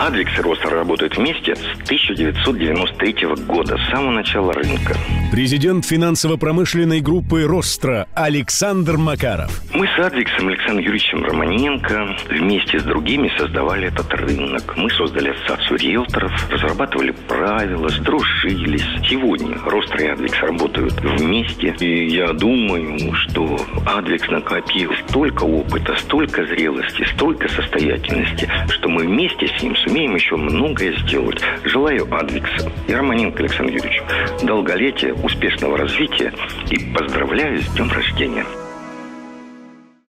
Адвикс и Ростер работают вместе с 1993 года, с самого начала рынка. Президент финансово-промышленной группы «Ростра» Александр Макаров. Мы с Адвиксом Александром Юрьевичем Романенко вместе с другими создавали этот рынок. Мы создали ассоциацию риэлторов, разрабатывали правила, сдружились. Сегодня Ростер и Адвикс работают вместе. И я думаю, что Адвикс накопил столько опыта, столько зрелости, столько состоятельности, что мы вместе с ним сумеем еще многое сделать. Желаю Адвиксу и Романенко Александру Юрьевичу долголетия, успешного развития и поздравляю с днем рождения.